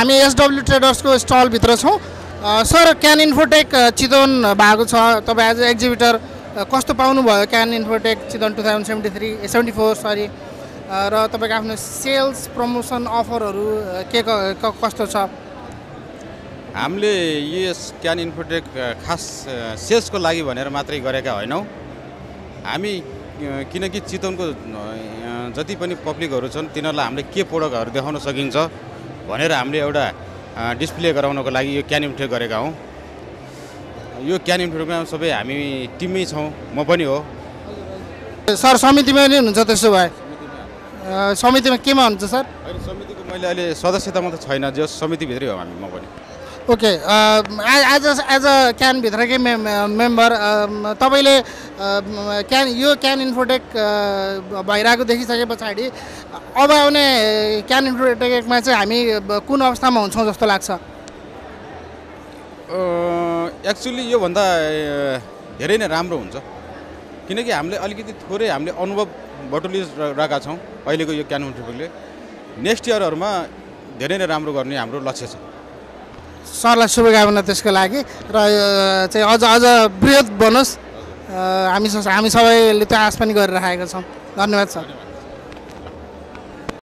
हामी एसडब्ल्यू ट्रेडर्सको स्टलभित्र छौँ। Sir, can infotech Chitwan भएको छ, तपाईँ एज अ एक्जिबिटर कस्तो पाउनुभयो क्यान इन्फोटेक चितवन 2074 सरी, र तपाईँको आफ्नो सेल्स प्रमोसन अफरहरू कस्तो छ? हामीले यस क्यान इन्फोटेक खास सेल्सको लागि भनेर मात्रै गरेका होइनौँ। हामी किनकि चितवनको जति पनि पब्लिकहरू छन् तिनीहरूलाई हामीले के प्रोडक्टहरू देखाउन सकिन्छ भनेर हामीले एउटा डिस्प्ले गराउनको लागि यो क्यान इन्फोटेक गरेका हौँ। यो क्यान इन्फोटेकमा सबै हामी टिममै छौँ, म पनि हो। सर, समितिमा नै हुनुहुन्छ? त्यसो भए समितिमा केमा हुनुहुन्छ सर? अहिले समितिको मैले अहिले सदस्यतामा त छैन, जो समितिभित्रै हो हामी, म पनि। ओके, एज अ क्यानभित्रकै मेम्बर तपाईँले यो क्यान इन्फोटेक भइरहेको देखिसके पछाडि अब आउने क्यान इन्फोटेकमा चाहिँ हामी कुन अवस्थामा हुन्छौँ जस्तो लाग्छ? एक्चुअली योभन्दा धेरै नै राम्रो हुन्छ, किनकि हामीले अलिकति थोरै हामीले अनुभव बटुलिरहेका छौँ अहिलेको यो क्यान इन्फोटेकले। नेक्स्ट इयरहरूमा धेरै नै राम्रो गर्ने हाम्रो लक्ष्य छ। सरलाई शुभकामना त्यसको लागि, र चाहिँ अझ बृहत बनोस्। हामी सबैले त्यो आश पनि गरिरहेका छौँ। धन्यवाद सर।